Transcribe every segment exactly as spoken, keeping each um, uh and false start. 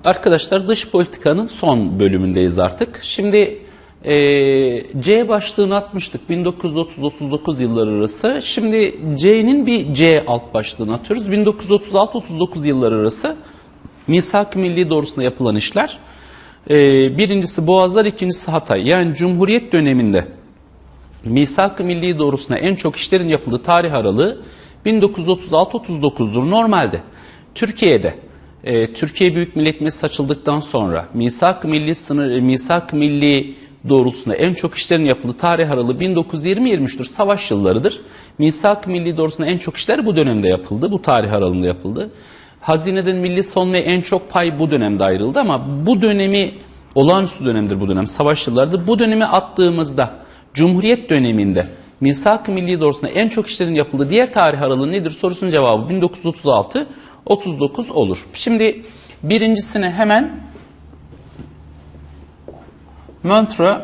Arkadaşlar dış politikanın son bölümündeyiz artık. Şimdi e, C başlığını atmıştık bin dokuz yüz otuz otuz dokuz yılları arası. Şimdi C'nin bir C alt başlığını atıyoruz. bin dokuz yüz otuz altı otuz dokuz yılları arası Misak-ı Milli doğrusunda yapılan işler. E, birincisi Boğazlar, ikincisi Hatay. Yani Cumhuriyet döneminde Misak-ı Milli doğrusuna en çok işlerin yapıldığı tarih aralığı bin dokuz yüz otuz altı otuz dokuz'dur. Normalde Türkiye'de e, Türkiye Büyük Millet Meclisi açıldıktan sonra Misak-ı Milli sınır Misak-ı Milli doğrultusunda en çok işlerin yapıldığı tarih aralığı bin dokuz yüz yirmi yirmi üç'tür. Savaş yıllarıdır. Misak-ı Milli doğrultusunda en çok işler bu dönemde yapıldı. Bu tarih aralığında yapıldı. Hazineden milli sonmaya en çok pay bu dönemde ayrıldı ama bu dönemi olağanüstü dönemdir bu dönem. Savaş yıllarıdır. Bu dönemi attığımızda Cumhuriyet döneminde Misak-ı Milli doğrultusunda en çok işlerin yapıldığı diğer tarih aralığı nedir sorusunun cevabı bin dokuz yüz otuz altı otuz dokuz olur. Şimdi birincisine hemen Montreux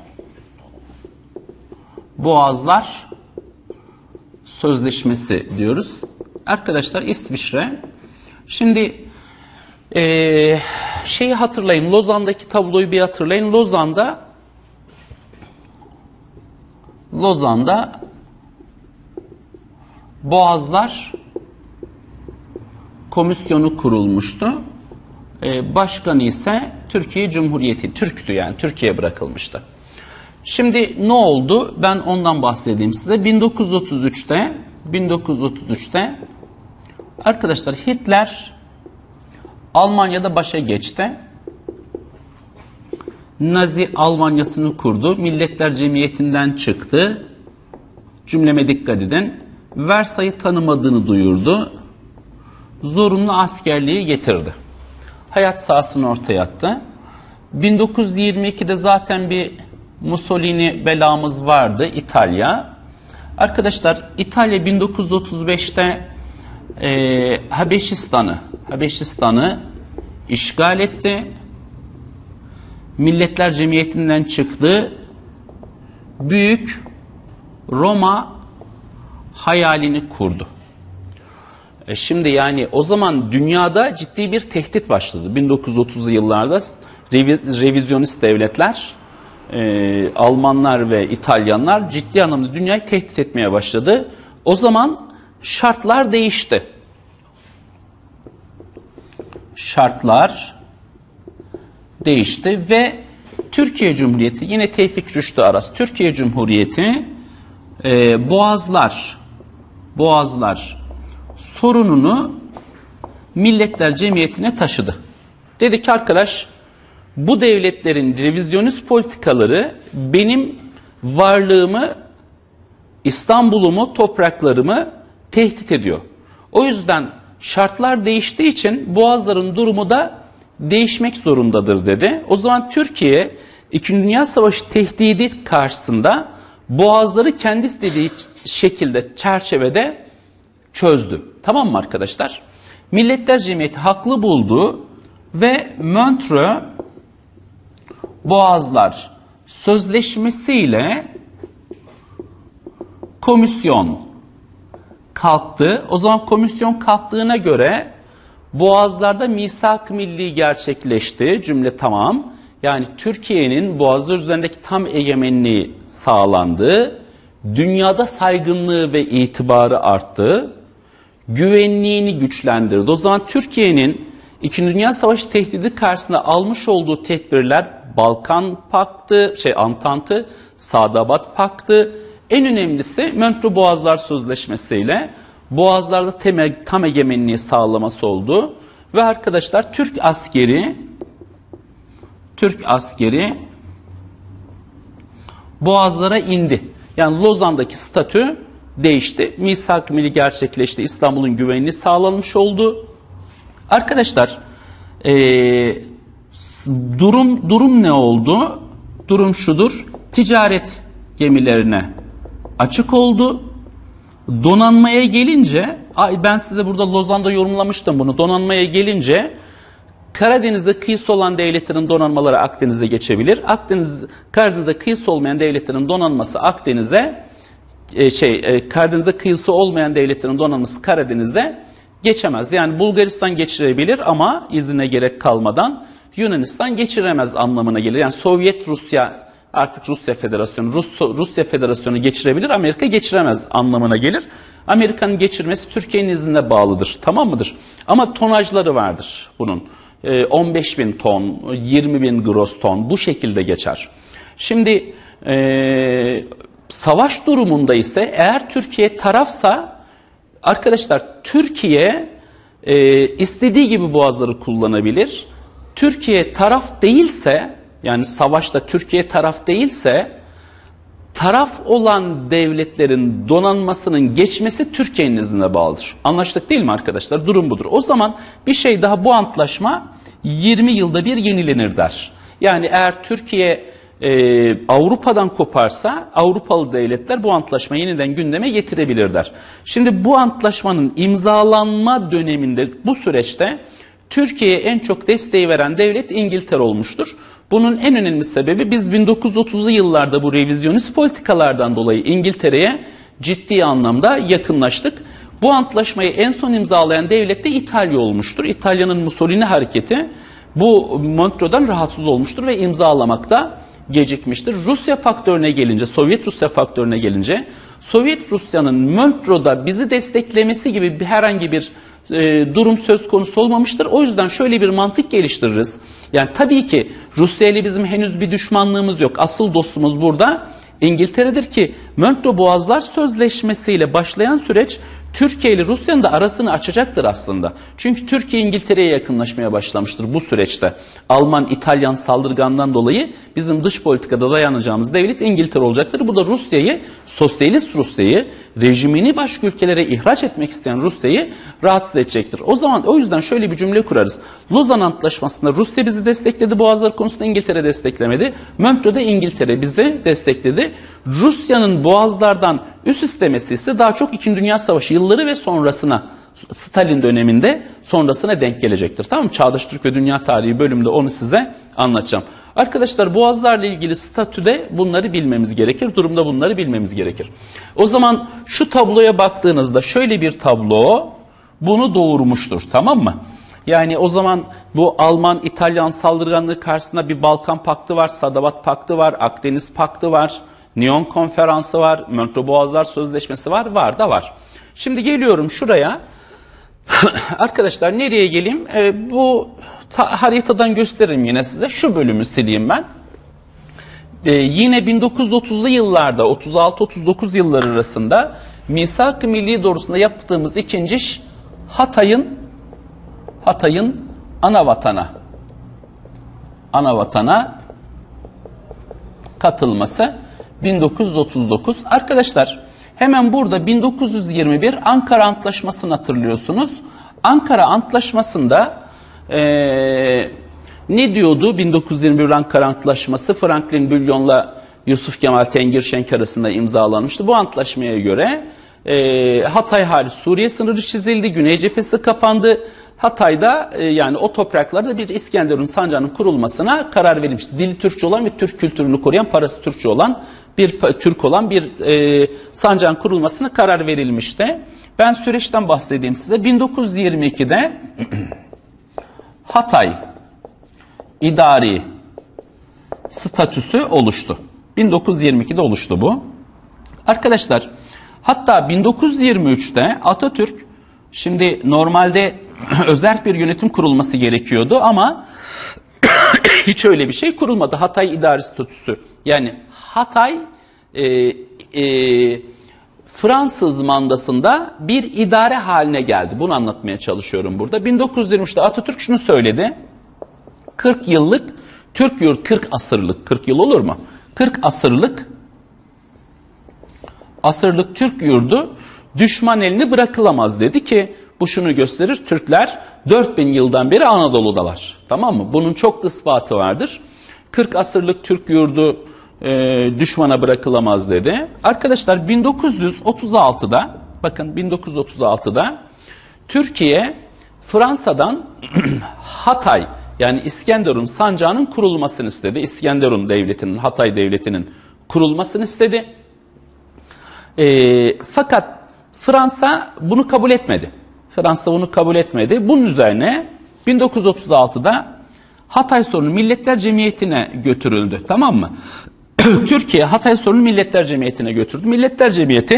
Boğazlar Sözleşmesi diyoruz. Arkadaşlar İsviçre. Şimdi ee, şeyi hatırlayın, Lozan'daki tabloyu bir hatırlayın. Lozan'da Lozan'da Boğazlar Komisyonu kurulmuştu. Ee, başkanı ise Türkiye Cumhuriyeti, Türk'tü yani Türkiye'ye bırakılmıştı. Şimdi ne oldu? Ben ondan bahsedeyim size. bin dokuz yüz otuz üç'te bin dokuz yüz otuz üç'te arkadaşlar Hitler Almanya'da başa geçti. Nazi Almanyası'nı kurdu. Milletler Cemiyeti'nden çıktı. Cümleme dikkat edin. Versay'ı tanımadığını duyurdu. Zorunlu askerliği getirdi. Hayat sahasını ortaya attı. bin dokuz yüz yirmi iki'de zaten bir Mussolini belamız vardı, İtalya. Arkadaşlar İtalya bin dokuz yüz otuz beş'te e, Habeşistan'ı Habeşistan'ı işgal etti. Milletler Cemiyeti'nden çıktı. Büyük Roma hayalini kurdu. E şimdi yani o zaman dünyada ciddi bir tehdit başladı. bin dokuz yüz otuz'lu yıllarda reviz, revizyonist devletler, e, Almanlar ve İtalyanlar ciddi anlamda dünyayı tehdit etmeye başladı. O zaman şartlar değişti. Şartlar değişti ve Türkiye Cumhuriyeti, yine Tevfik Rüştü Aras, Türkiye Cumhuriyeti e, Boğazlar Boğazlar sorununu Milletler Cemiyeti'ne taşıdı. Dedi ki arkadaş, bu devletlerin revizyonist politikaları benim varlığımı, İstanbul'umu, topraklarımı tehdit ediyor. O yüzden şartlar değiştiği için Boğazların durumu da değişmek zorundadır dedi. O zaman Türkiye İkinci Dünya Savaşı tehdidi karşısında Boğazları kendi istediği şekilde, çerçevede çözdü. Tamam mı arkadaşlar? Milletler Cemiyeti haklı buldu ve Montreux Boğazlar Sözleşmesi ile komisyon kalktı. O zaman komisyon kalktığına göre Boğazlarda Misak-ı Milli gerçekleşti. Cümle tamam. Yani Türkiye'nin Boğazlar üzerindeki tam egemenliği sağlandı. Dünyada saygınlığı ve itibarı arttı. Güvenliğini güçlendirdi. O zaman Türkiye'nin İkinci Dünya Savaşı tehdidi karşısında almış olduğu tedbirler Balkan Paktı, şey Antantı, Sadabat Paktı, en önemlisi Montreux Boğazlar Sözleşmesi ile Boğazlarda temel, tam egemenliği sağlaması oldu. Ve arkadaşlar Türk askeri Türk askeri Boğazlara indi. Yani Lozan'daki statü değişti. Misak-ı Milli gerçekleşti. İstanbul'un güvenliği sağlanmış oldu. Arkadaşlar ee, durum durum ne oldu? Durum şudur. Ticaret gemilerine açık oldu. Donanmaya gelince, ben size burada Lozan'da yorumlamıştım bunu. Donanmaya gelince Karadeniz'de kıyısı olan devletlerin donanmaları Akdeniz'e geçebilir. Akdeniz, Karadeniz'de kıyısı olmayan devletlerin donanması Akdeniz'e, e, şey, e, Karadeniz'de kıyısı olmayan devletlerin donanması Karadeniz'e geçemez. Yani Bulgaristan geçirebilir ama izine gerek kalmadan Yunanistan geçiremez anlamına gelir. Yani Sovyet Rusya, artık Rusya Federasyonu, Rus, Rusya Federasyonu geçirebilir, Amerika geçiremez anlamına gelir. Amerika'nın geçirmesi Türkiye'nin iznine bağlıdır. Tamam mıdır? Ama tonajları vardır bunun. on beş bin ton, yirmi bin gross ton bu şekilde geçer. Şimdi e, savaş durumunda ise eğer Türkiye tarafsa arkadaşlar Türkiye e, istediği gibi boğazları kullanabilir. Türkiye taraf değilse, yani savaşta Türkiye taraf değilse, taraf olan devletlerin donanmasının geçmesi Türkiye'nin iznine bağlıdır. Anlaştık değil mi arkadaşlar? Durum budur. O zaman bir şey daha, bu antlaşma yirmi yılda bir yenilenir der. Yani eğer Türkiye e, Avrupa'dan koparsa Avrupalı devletler bu antlaşmayı yeniden gündeme getirebilir der. Şimdi bu antlaşmanın imzalanma döneminde, bu süreçte Türkiye'ye en çok desteği veren devlet İngiltere olmuştur. Bunun en önemli sebebi, biz bin dokuz yüz otuzlu yıllarda bu revizyonist politikalardan dolayı İngiltere'ye ciddi anlamda yakınlaştık. Bu antlaşmayı en son imzalayan devlet de İtalya olmuştur. İtalya'nın Mussolini hareketi bu Montreux'dan rahatsız olmuştur ve imzalamakta gecikmiştir. Rusya faktörüne gelince, Sovyet Rusya faktörüne gelince, Sovyet Rusya'nın Montreux'da bizi desteklemesi gibi bir herhangi bir e, durum söz konusu olmamıştır. O yüzden şöyle bir mantık geliştiririz. Yani tabii ki Rusya ile bizim henüz bir düşmanlığımız yok. Asıl dostumuz burada İngiltere'dir ki Montreux Boğazlar Sözleşmesi ile başlayan süreç Türkiye ile Rusya'nın da arasını açacaktır aslında. Çünkü Türkiye İngiltere'ye yakınlaşmaya başlamıştır bu süreçte. Alman, İtalyan saldırgandan dolayı bizim dış politikada dayanacağımız devlet İngiltere olacaktır. Bu da Rusya'yı, sosyalist Rusya'yı, rejimini başka ülkelere ihraç etmek isteyen Rusya'yı rahatsız edecektir. O zaman o yüzden şöyle bir cümle kurarız. Lozan Antlaşması'nda Rusya bizi destekledi, boğazlar konusunda İngiltere desteklemedi. Montreux'da İngiltere bizi destekledi. Rusya'nın boğazlardan üst istemesi ise daha çok İkinci Dünya Savaşı yılları ve sonrasına, Stalin döneminde sonrasına denk gelecektir. Tamam mı? Çağdaş Türk ve Dünya Tarihi bölümünde onu size anlatacağım. Arkadaşlar boğazlarla ilgili statüde bunları bilmemiz gerekir. Durumda bunları bilmemiz gerekir. O zaman şu tabloya baktığınızda şöyle bir tablo bunu doğurmuştur. Tamam mı? Yani o zaman bu Alman, İtalyan saldırganlığı karşısında bir Balkan Paktı var, Sadavat Paktı var, Akdeniz Paktı var, Nyon Konferansı var, Montreux Boğazlar Sözleşmesi var, var da var. Şimdi geliyorum şuraya. Arkadaşlar nereye geleyim? Ee, bu haritadan gösteririm yine size. Şu bölümü sileyim ben. Ee, yine bin dokuz yüz otuzlu yıllarda, otuz altı otuz dokuz yılları arasında Misak-ı Milli doğrusunda yaptığımız ikinci iş Hatay'ın Hatay'ın ana vatana ana vatana katılması bin dokuz yüz otuz dokuz. Arkadaşlar hemen burada bin dokuz yüz yirmi bir Ankara Antlaşması'nı hatırlıyorsunuz. Ankara Antlaşması'nda ee, ne diyordu bin dokuz yüz yirmi bir Ankara Antlaşması? Franklin Bülyon'la Yusuf Kemal Tengirşenk arasında imzalanmıştı. Bu antlaşmaya göre ee, Hatay hariç Suriye sınırı çizildi, Güney cephesi kapandı. Hatay'da e, yani o topraklarda bir İskenderun sancağının kurulmasına karar verilmişti. Dili Türkçe olan ve Türk kültürünü koruyan, parası Türkçe olan bir Türk olan bir e, sancağın kurulmasına karar verilmişti. Ben süreçten bahsedeyim size. bin dokuz yüz yirmi ikide Hatay idari statüsü oluştu. bin dokuz yüz yirmi ikide oluştu bu. Arkadaşlar hatta bin dokuz yüz yirmi üçte Atatürk, şimdi normalde özerk bir yönetim kurulması gerekiyordu ama hiç öyle bir şey kurulmadı. Hatay idari statüsü. Yani Hatay e, e, Fransız mandasında bir idare haline geldi. Bunu anlatmaya çalışıyorum burada. bin dokuz yüz yirmi üçte Atatürk şunu söyledi. kırk yıllık Türk yurt, kırk asırlık, kırk yıl olur mu? kırk asırlık asırlık Türk yurdu düşman eline bırakılamaz dedi ki bu şunu gösterir. Türkler dört bin yıldan beri Anadolu'dalar. Tamam mı? Bunun çok ispatı vardır. kırk asırlık Türk yurdu e, düşmana bırakılamaz dedi. Arkadaşlar bin dokuz yüz otuz altıda bakın bin dokuz yüz otuz altıda Türkiye Fransa'dan Hatay yani İskenderun sancağının kurulmasını istedi. İskenderun devletinin, Hatay devletinin kurulmasını istedi. E, fakat Fransa bunu kabul etmedi. Fransa bunu kabul etmedi. Bunun üzerine bin dokuz yüz otuz altıda Hatay sorunu Milletler Cemiyeti'ne götürüldü. Tamam mı? Türkiye Hatay sorunu Milletler Cemiyeti'ne götürdü. Milletler Cemiyeti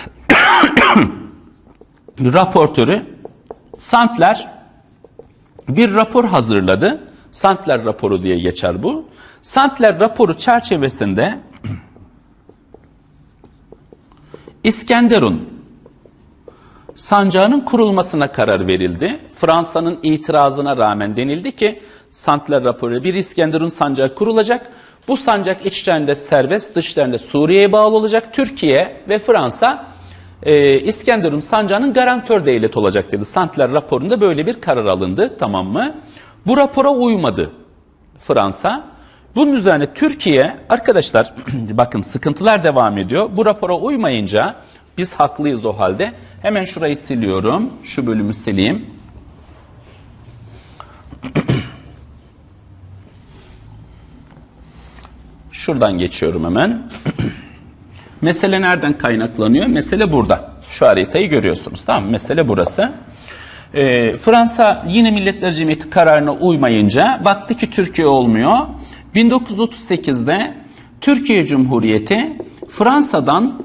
raportörü Santler bir rapor hazırladı. Santler raporu diye geçer bu. Santler raporu çerçevesinde İskenderun sancağının kurulmasına karar verildi. Fransa'nın itirazına rağmen denildi ki Santler raporu bir İskenderun sancağı kurulacak. Bu sancak içlerinde serbest, dışlarında Suriye'ye bağlı olacak. Türkiye ve Fransa e, İskenderun sancağının garantör devlet olacak dedi. Santler raporunda böyle bir karar alındı, tamam mı? Bu rapora uymadı Fransa. Bunun üzerine Türkiye, arkadaşlar bakın sıkıntılar devam ediyor. Bu rapora uymayınca biz haklıyız o halde. Hemen şurayı siliyorum. Şu bölümü sileyim. Şuradan geçiyorum hemen. Mesele nereden kaynaklanıyor? Mesele burada. Şu haritayı görüyorsunuz. Tamam mı? Mesele burası. Ee, Fransa yine Milletler Cemiyeti kararına uymayınca baktı ki Türkiye olmuyor. bin dokuz yüz otuz sekizde Türkiye Cumhuriyeti Fransa'dan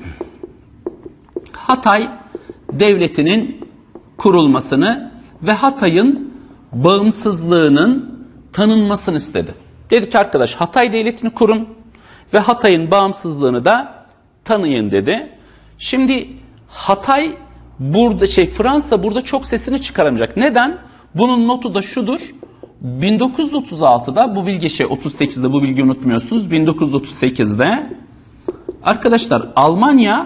Hatay Devleti'nin kurulmasını ve Hatay'ın bağımsızlığının tanınmasını istedi. Dedi ki arkadaş Hatay Devleti'ni kurun ve Hatay'ın bağımsızlığını da tanıyın dedi. Şimdi Hatay burada şey Fransa burada çok sesini çıkaramayacak. Neden? Bunun notu da şudur. bin dokuz yüz otuz altıda bu bilgi şey otuz sekizde bu bilgiyi unutmuyorsunuz. bin dokuz yüz otuz sekizde arkadaşlar Almanya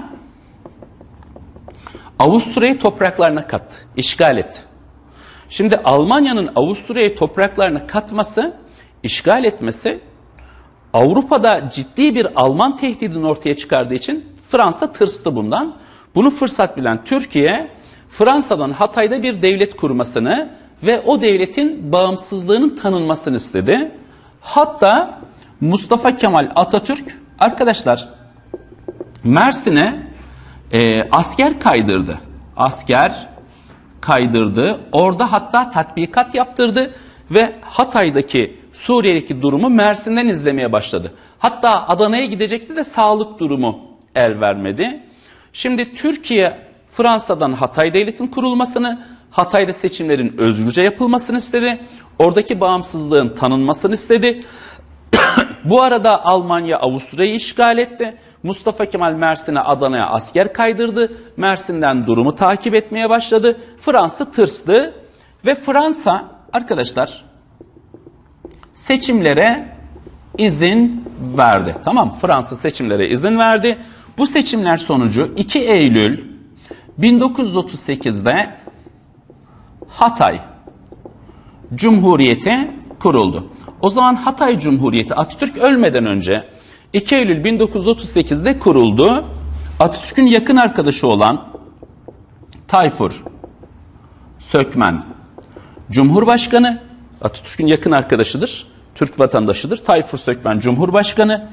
Avusturya'yı topraklarına kattı, işgal etti. Şimdi Almanya'nın Avusturya'yı topraklarına katması, işgal etmesi Avrupa'da ciddi bir Alman tehdidini ortaya çıkardığı için Fransa tırstı bundan. Bunu fırsat bilen Türkiye, Fransa'dan Hatay'da bir devlet kurmasını ve o devletin bağımsızlığının tanınmasını istedi. Hatta Mustafa Kemal Atatürk, arkadaşlar Mersin'e e, asker kaydırdı. Asker kaydırdı. Orada hatta tatbikat yaptırdı ve Hatay'daki Suriye'deki durumu Mersin'den izlemeye başladı. Hatta Adana'ya gidecekti de sağlık durumu el vermedi. Şimdi Türkiye Fransa'dan Hatay Devleti'nin kurulmasını, Hatay'da seçimlerin özgürce yapılmasını istedi. Oradaki bağımsızlığın tanınmasını istedi. Bu arada Almanya Avusturya'yı işgal etti. Mustafa Kemal Mersin'e, Adana'ya asker kaydırdı. Mersin'den durumu takip etmeye başladı. Fransa tırstı ve Fransa arkadaşlar seçimlere izin verdi. Tamam, Fransa seçimlere izin verdi. Bu seçimler sonucu iki Eylül bin dokuz yüz otuz sekizde Hatay Cumhuriyeti kuruldu. O zaman Hatay Cumhuriyeti Atatürk ölmeden önce iki Eylül bin dokuz yüz otuz sekizde kuruldu. Atatürk'ün yakın arkadaşı olan Tayfur Sökmen Cumhurbaşkanı, Atatürk'ün yakın arkadaşıdır, Türk vatandaşıdır. Tayfur Sökmen Cumhurbaşkanı,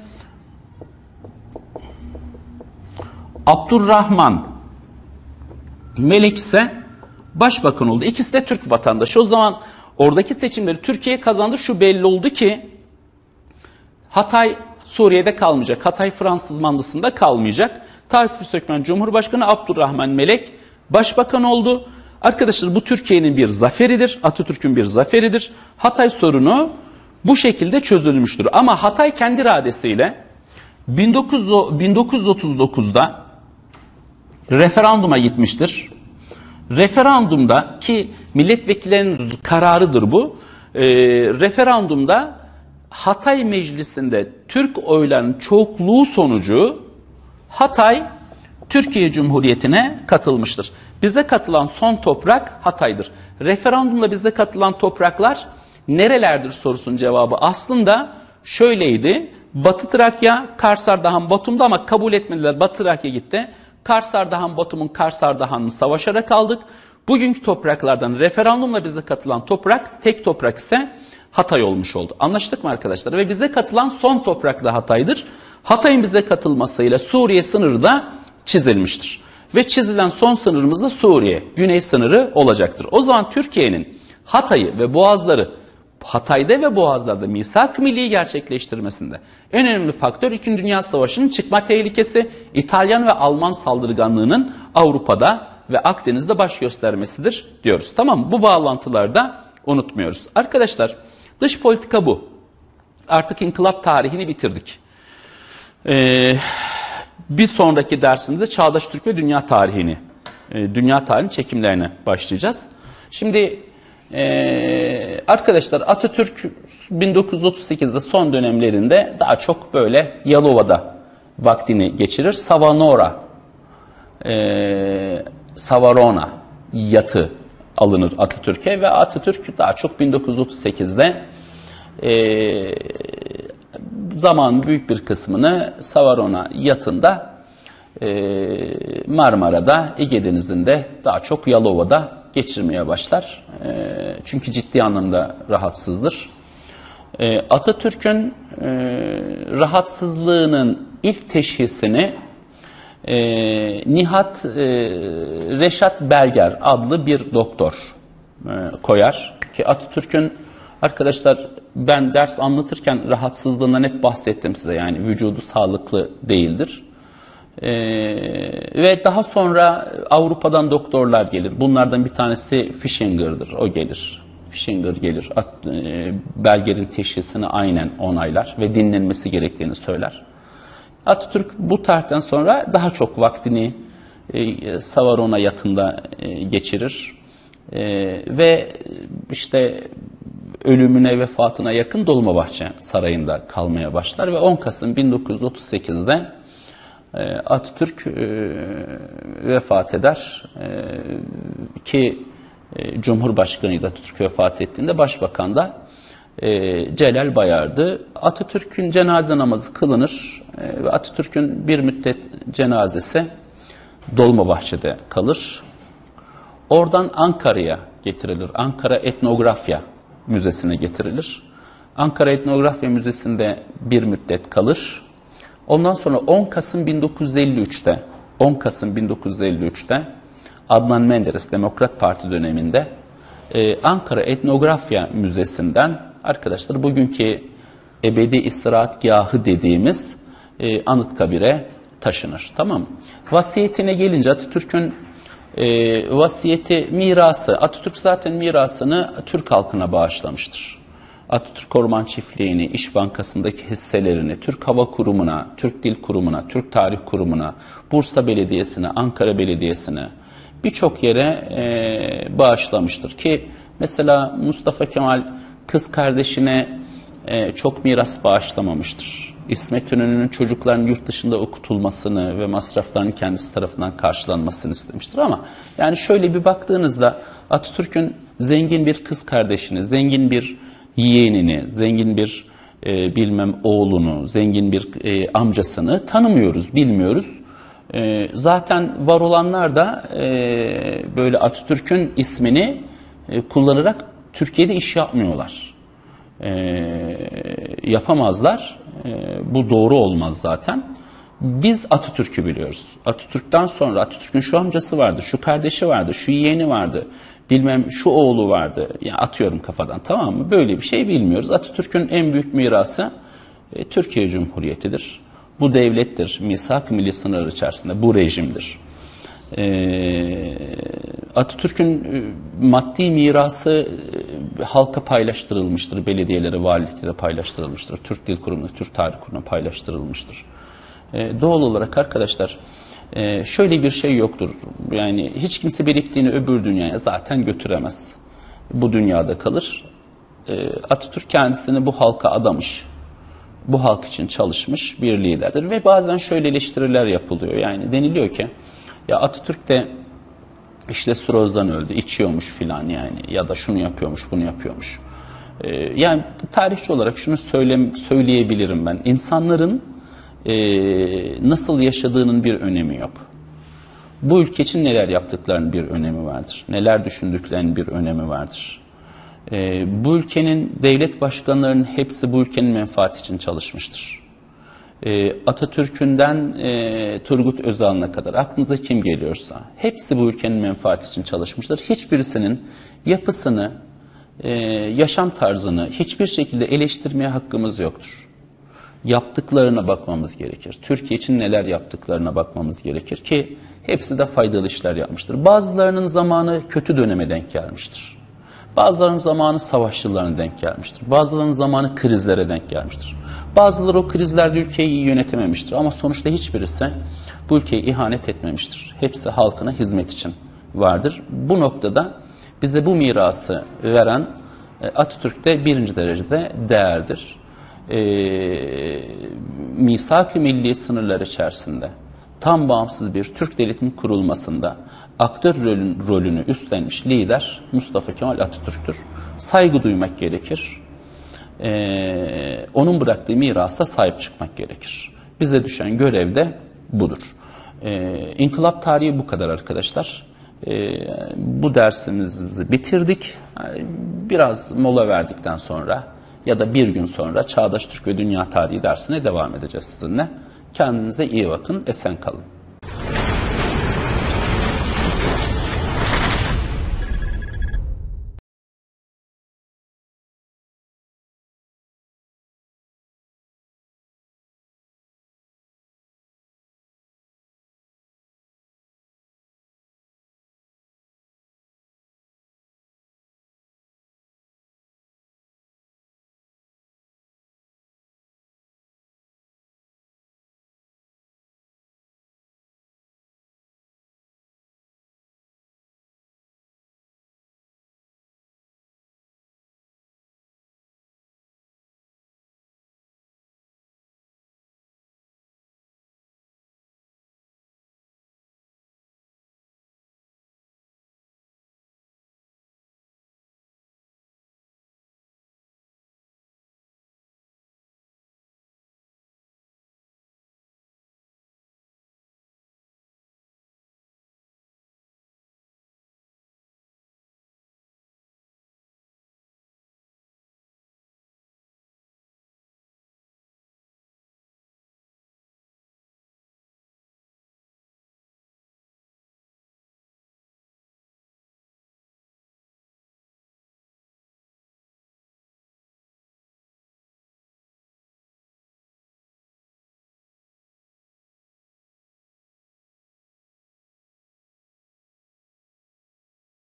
Abdurrahman Melek ise başbakan oldu. İkisi de Türk vatandaşı. O zaman oradaki seçimleri Türkiye kazandı. Şu belli oldu ki Hatay Suriye'de kalmayacak. Hatay Fransız mandasında kalmayacak. Tayfur Sökmen Cumhurbaşkanı, Abdurrahman Melek başbakan oldu. Arkadaşlar bu Türkiye'nin bir zaferidir. Atatürk'ün bir zaferidir. Hatay sorunu bu şekilde çözülmüştür. Ama Hatay kendi iradesiyle bin dokuz yüz otuz dokuzda referanduma gitmiştir. Referandumda ki milletvekillerinin kararıdır bu. E, referandumda Hatay Meclisi'nde Türk oylarının çokluğu sonucu Hatay Türkiye Cumhuriyeti'ne katılmıştır. Bize katılan son toprak Hatay'dır. Referandumda bize katılan topraklar nerelerdir sorusunun cevabı aslında şöyleydi. Batı Trakya, Kars Ardahan, Batum'da ama kabul etmediler. Batı Trakya gitti. Kars Ardahan, Batum'un Kars Ardahan'ını savaşarak aldık. Bugünkü topraklardan referandumla bize katılan toprak, tek toprak ise Hatay olmuş oldu. Anlaştık mı arkadaşlar? Ve bize katılan son toprak da Hatay'dır. Hatay'ın bize katılmasıyla Suriye sınırı da çizilmiştir. Ve çizilen son sınırımız da Suriye, güney sınırı olacaktır. O zaman Türkiye'nin Hatay'ı ve Boğazları, Hatay'da ve Boğazlar'da misak-ı milli gerçekleştirmesinde en önemli faktör İkinci Dünya Savaşı'nın çıkma tehlikesi, İtalyan ve Alman saldırganlığının Avrupa'da ve Akdeniz'de baş göstermesidir diyoruz. Tamam mı? Bu bağlantıları da unutmuyoruz. Arkadaşlar, dış politika bu. Artık inkılap tarihini bitirdik. Ee, bir sonraki dersimizde Çağdaş Türk ve Dünya tarihini, e, dünya tarihinin çekimlerine başlayacağız. Şimdi e, arkadaşlar, Atatürk bin dokuz yüz otuz sekizde son dönemlerinde daha çok böyle Yalova'da vaktini geçirir. Savanora, e, Savarona yatı alınır Atatürk'e ve Atatürk daha çok bin dokuz yüz otuz sekizde e, zamanın büyük bir kısmını Savarona yatında, e, Marmara'da, Ege Denizi'nde, daha çok Yalova'da geçirmeye başlar. E, çünkü ciddi anlamda rahatsızdır. E, Atatürk'ün e, rahatsızlığının ilk teşhisini e, Nihat e, Reşat Belger adlı bir doktor e, koyar. Ki Atatürk'ün, arkadaşlar, ben ders anlatırken rahatsızlığından hep bahsettim size. Yani vücudu sağlıklı değildir. Ee, ve daha sonra Avrupa'dan doktorlar gelir. Bunlardan bir tanesi Fishinger'dır. O gelir. Fishinger gelir. At, e, Belger'in teşhisini aynen onaylar ve dinlenmesi gerektiğini söyler. Atatürk bu tarihten sonra daha çok vaktini e, Savarona yatında e, geçirir. E, ve işte ölümüne, vefatına yakın Dolmabahçe Sarayı'nda kalmaya başlar ve on Kasım bin dokuz yüz otuz sekizde Atatürk vefat eder. Ki Cumhurbaşkanıydı Atatürk vefat ettiğinde, Başbakan da Celal Bayar'dı. Atatürk'ün cenaze namazı kılınır ve Atatürk'ün bir müddet cenazesi Dolmabahçe'de kalır. Oradan Ankara'ya getirilir. Ankara Etnografya Müzesi'ne getirilir. Ankara Etnografya Müzesi'nde bir müddet kalır. Ondan sonra on Kasım bin dokuz yüz elli üçte on Kasım bin dokuz yüz elli üçte Adnan Menderes Demokrat Parti döneminde e, Ankara Etnografya Müzesi'nden, arkadaşlar, bugünkü ebedi istirahatgahı dediğimiz e, Anıtkabir'e taşınır. Tamam mı? Vasiyetine gelince, Atatürk'ün E, vasiyeti, mirası, Atatürk zaten mirasını Türk halkına bağışlamıştır. Atatürk Orman Çiftliği'ni, İş Bankası'ndaki hisselerini, Türk Hava Kurumu'na, Türk Dil Kurumu'na, Türk Tarih Kurumu'na, Bursa Belediyesi'ne, Ankara Belediyesi'ne, birçok yere e, bağışlamıştır. Ki mesela Mustafa Kemal kız kardeşine e, çok miras bağışlamamıştır. İsmet İnönü'nün çocukların yurt dışında okutulmasını ve masraflarının kendisi tarafından karşılanmasını istemiştir. Ama yani şöyle bir baktığınızda Atatürk'ün zengin bir kız kardeşini, zengin bir yeğenini, zengin bir e, bilmem oğlunu, zengin bir e, amcasını tanımıyoruz, bilmiyoruz. E, zaten var olanlar da e, böyle Atatürk'ün ismini e, kullanarak Türkiye'de iş yapmıyorlar. E, yapamazlar. E, bu doğru olmaz zaten. Biz Atatürk'ü biliyoruz. Atatürk'ten sonra Atatürk'ün şu amcası vardı, şu kardeşi vardı, şu yeğeni vardı, bilmem şu oğlu vardı. Yani atıyorum kafadan, tamam mı? Böyle bir şey bilmiyoruz. Atatürk'ün en büyük mirası e, Türkiye Cumhuriyeti'dir. Bu devlettir. Misak-ı milli sınırları içerisinde bu rejimdir. E, Atatürk'ün e, maddi mirası e, halka paylaştırılmıştır. Belediyelere, valiliklere paylaştırılmıştır. Türk Dil Kurumu'na, Türk Tarih Kurumu'na paylaştırılmıştır. E, doğal olarak arkadaşlar e, şöyle bir şey yoktur. Yani hiç kimse biriktiğini öbür dünyaya zaten götüremez. Bu dünyada kalır. E, Atatürk kendisini bu halka adamış. Bu halk için çalışmış bir liderdir. Ve bazen şöyle eleştiriler yapılıyor. Yani deniliyor ki ya Atatürk de işte sirozdan öldü, içiyormuş filan yani, ya da şunu yapıyormuş, bunu yapıyormuş. Ee, yani tarihçi olarak şunu söyle, söyleyebilirim ben. İnsanların e, nasıl yaşadığının bir önemi yok. Bu ülke için neler yaptıklarının bir önemi vardır. Neler düşündüklerinin bir önemi vardır. Ee, bu ülkenin devlet başkanlarının hepsi bu ülkenin menfaati için çalışmıştır. e, Atatürk'ünden e, Turgut Özal'ına kadar aklınıza kim geliyorsa hepsi bu ülkenin menfaati için çalışmıştır. Hiçbirisinin yapısını, e, yaşam tarzını hiçbir şekilde eleştirmeye hakkımız yoktur. Yaptıklarına bakmamız gerekir. Türkiye için neler yaptıklarına bakmamız gerekir ki hepsi de faydalı işler yapmıştır. Bazılarının zamanı kötü döneme denk gelmiştir. Bazılarının zamanı savaş yıllarına denk gelmiştir. Bazılarının zamanı krizlere denk gelmiştir. Bazıları o krizlerde ülkeyi iyi yönetememiştir. Ama sonuçta hiçbirisi bu ülkeye ihanet etmemiştir. Hepsi halkına hizmet için vardır. Bu noktada bize bu mirası veren Atatürk de birinci derecede değerdir. E, Misak-ı milli sınırlar içerisinde tam bağımsız bir Türk devletinin kurulmasında aktör rolün, rolünü üstlenmiş lider Mustafa Kemal Atatürk'tür. Saygı duymak gerekir. Ee, onun bıraktığı mirasa sahip çıkmak gerekir. Bize düşen görev de budur. Ee, İnkılap tarihi bu kadar arkadaşlar. Ee, bu dersimizi bitirdik. Biraz mola verdikten sonra ya da bir gün sonra Çağdaş Türk ve Dünya Tarihi dersine devam edeceğiz sizinle. Kendinize iyi bakın, esen kalın.